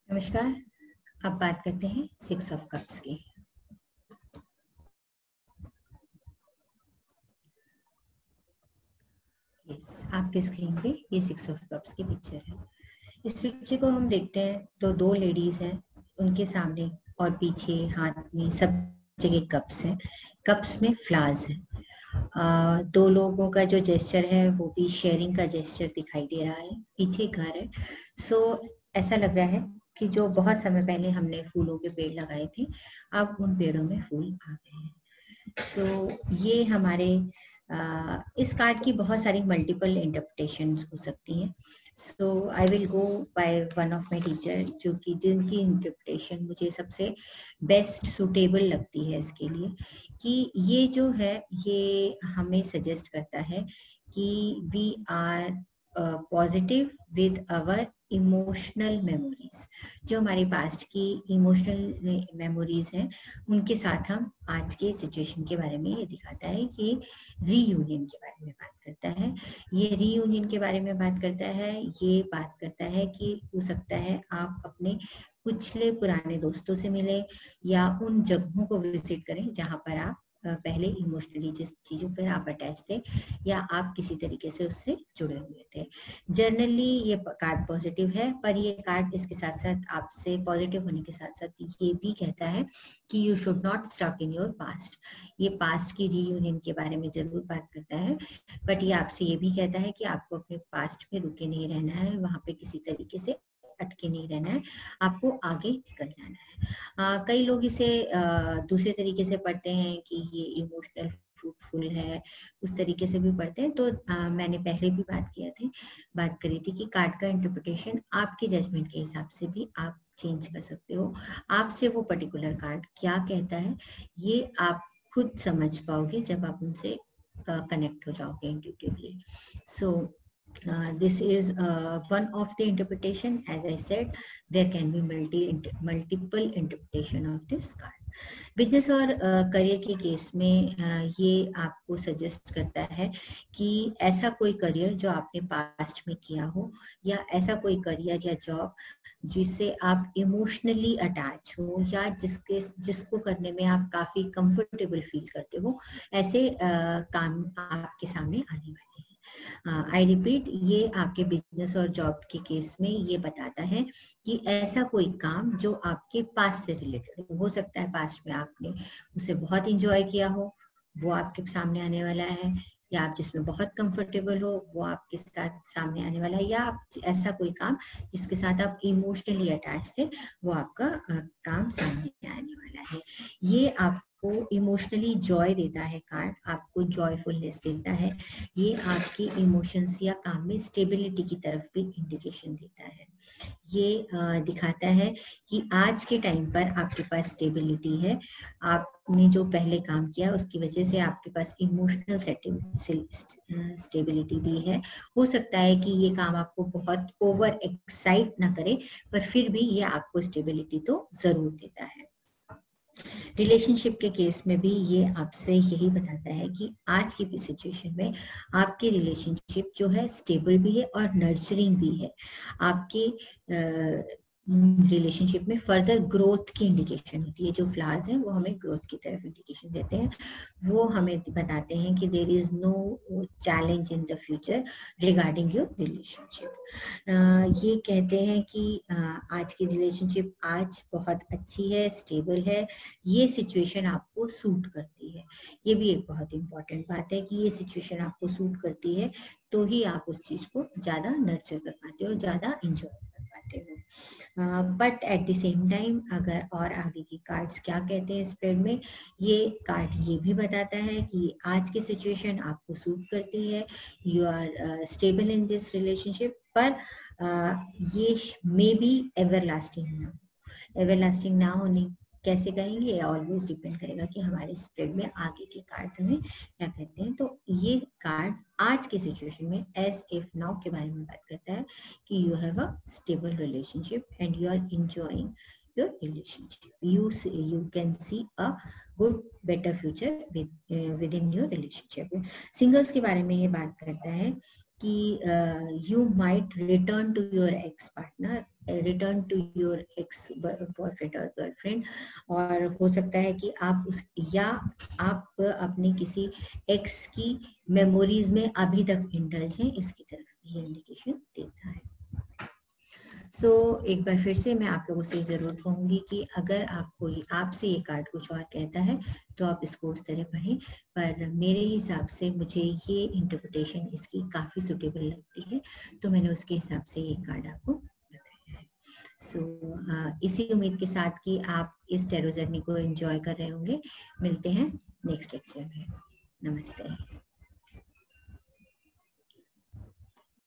नमस्कार। अब बात करते हैं 6 ऑफ कप्स की। आपके स्क्रीन पे ये 6 ऑफ कप्स की पिक्चर है। इस पिक्चर को हम देखते हैं तो 2 लेडीज हैं, उनके सामने और पीछे हाथ में सब जगह कप्स हैं। कप्स में फ्लावर्स हैं। 2 लोगों का जो जेस्चर है वो भी शेयरिंग का जेस्चर दिखाई दे रहा है। पीछे घर है। ऐसा लग रहा है कि जो बहुत समय पहले हमने फूलों के पेड़ लगाए थे, अब उन पेड़ों में फूल आ गए हैं। ये हमारे इस कार्ड की बहुत सारी मल्टीपल इंटरप्रिटेशंस हो सकती हैं। I will go by one of my teacher, जो कि जिनकी इंटरप्रिटेशन मुझे सबसे बेस्ट सुटेबल लगती है इसके लिए, कि ये जो है ये हमें सजेस्ट करता है कि we are positive with our emotional memories. जो हमारी पास्ट की इमोशनल मेमोरीज हैं, उनके साथ हम आज के सिचुएशन के बारे में ये दिखाता है कि रीयूनियन के बारे में बात करता है। ये रीयूनियन के बारे में बात करता है, ये बात करता है कि हो सकता है आप अपने पिछले पुराने दोस्तों से मिले या उन जगहों को विजिट करें जहां पर आप पहले इमोशनली जिस चीजों पर आप अटैच थे या आप किसी तरीके से उससे जुड़े हुए थे। जनरली ये कार्ड पॉजिटिव है, पर ये कार्ड इसके साथ साथ आपसे पॉजिटिव होने के साथ साथ ये भी कहता है कि you should not stuck in your past. ये पास्ट की रीयूनियन के बारे में जरूर बात करता है, बट ये आपसे ये भी कहता है कि आपको अपने पास्ट में रुके नहीं रहना है, वहां पे किसी तरीके से अटके नहीं रहना है, आपको आगे निकल जाना है। कई लोग इसे दूसरे तरीके से पढ़ते हैं कि ये इमोशनल फ्रूटफुल है, उस तरीके से भी पढ़ते हैं। तो मैंने पहले भी बात करी थी कि कार्ड का इंटरप्रिटेशन आपके जजमेंट के हिसाब से भी आप चेंज कर सकते हो। आपसे वो पर्टिकुलर कार्ड क्या कहता है ये आप खुद समझ पाओगे जब आप उनसे कनेक्ट हो जाओगे intuitively. This is one of the interpretation. As I said, there can be multiple interpretation of this card. Business और करियर के केस में ये आपको सजेस्ट करता है कि ऐसा कोई करियर जो आपने पास्ट में किया हो, या ऐसा कोई करियर या जॉब जिससे आप इमोशनली अटैच हो, या जिसको करने में आप काफी कंफर्टेबल फील करते हो, ऐसे काम आपके सामने आने वाले हैं। आई रिपीट, ये आपके बिजनेस और जॉब के केस में ये बताता है कि ऐसा कोई काम जो आपके पास से रिलेटेड हो सकता है, पास्ट में आपने उसे बहुत इंजॉय किया हो, वो आपके सामने आने वाला है, या आप जिसमें बहुत कंफर्टेबल हो वो आपके साथ सामने आने वाला है, या आप ऐसा कोई काम जिसके साथ आप इमोशनली अटैच थे, वो आपका काम सामने आने वाला है। ये आपको इमोशनली जॉय देता है कार्ड, आपको जॉयफुलनेस देता है। ये आपकी इमोशंस या काम में स्टेबिलिटी की तरफ भी इंडिकेशन देता है। ये दिखाता है कि आज के टाइम पर आपके पास स्टेबिलिटी है, आपने जो पहले काम किया उसकी वजह से आपके पास इमोशनल स्टेबिलिटी भी है। हो सकता है कि ये काम आपको बहुत ओवर एक्साइट ना करे, पर फिर भी ये आपको स्टेबिलिटी तो जरूर देता है। रिलेशनशिप के केस में भी ये आपसे यही बताता है कि आज की सिचुएशन में आपकी रिलेशनशिप जो है स्टेबल भी है और नर्चरिंग भी है। आपके रिलेशनशिप में फर्दर ग्रोथ की इंडिकेशन होती है। जो फ्लावर्स हैं वो हमें ग्रोथ की तरफ इंडिकेशन देते हैं। वो हमें बताते हैं कि there is no challenge in the future regarding your relationship. ये कहते हैं कि आज की रिलेशनशिप आज बहुत अच्छी है, स्टेबल है, ये सिचुएशन आपको सूट करती है। ये भी एक बहुत इंपॉर्टेंट बात है कि ये सिचुएशन आपको सूट करती है, तो ही आप उस चीज को ज्यादा नर्चर कर पाते हो, ज्यादा इंजॉय कर पाते हो। But at the same time अगर और आगे की कार्ड्स क्या कहते हैं स्प्रेड में, ये कार्ड ये भी बताता है कि आज की सिचुएशन आपको सूट करती है, you are stable in this relationship, पर ये मे बी एवरलास्टिंग ना हो। एवरलास्टिंग ना होने कैसे कहेंगे, ये ऑलवेज डिपेंड करेगा कि हमारे स्प्रेड में आगे के कार्ड्स हमें क्या कहते हैं। तो ये कार्ड आज की सिचुएशन में एज इफ नाउ के बारे में बात करता है कि you have a stable relationship and you are enjoying your relationship, you can see a good better future within your relationship। Singles के बारे में ये बात करता है कि you might return to your ex partner, return to your ex boyfriend और girlfriend, और हो सकता है कि आप उस या आप अपने किसी एक्स की मेमोरीज में अभी तक इंडल्ज हैं, इसकी तरफ ये इंडिकेशन देता है। एक बार फिर से मैं आप लोगों से जरूर कहूंगी कि अगर आपको आपसे ये कार्ड कुछ और कहता है तो आप इसको उस तरह पढ़ें, पर मेरे हिसाब से मुझे ये इंटरप्रिटेशन इसकी काफी सुटेबल लगती है, तो मैंने उसके हिसाब से ये कार्ड आपको बताया है। इसी उम्मीद के साथ कि आप इस टैरो जर्नी को एंजॉय कर रहे होंगे। मिलते हैं नेक्स्ट लेक्चर में। नमस्ते।